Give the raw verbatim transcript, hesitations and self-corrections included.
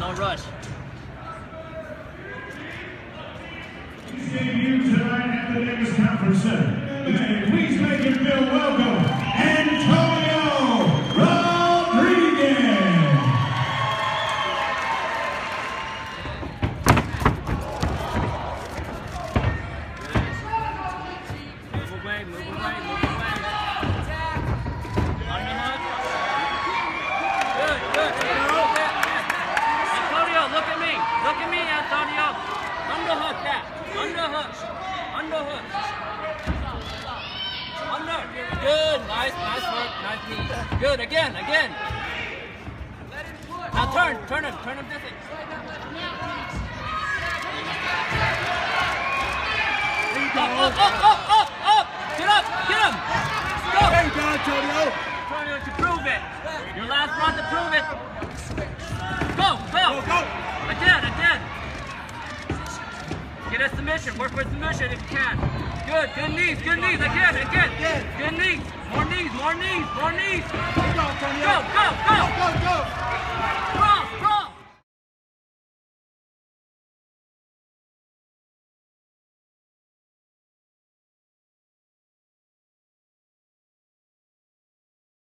don't rush. He's debuted tonight at the Davis Conference Center. May please make him feel welcome, Antonio Rodriguez. Move away, move away, move away. Underhook. Good, good. Antonio, look at me. Look at me, Antonio. Underhook that. Underhook. Underhook. Under. Good. Nice, nice work. Nice knee. Good. Again, again. Now turn. Turn him. Turn him this way. Up, up, up, up, up, up. Get up. Get him. Go. There you go, Antonio. Antonio, to prove it. Your last run to prove it. Go, go. Go, go. Again, again. Get a submission. Work for submission if you can. Good, good knees, good knees. Again, again. Good knees. More knees, more knees, more knees. Go, Antonio. Go, go, go. Go, go, go.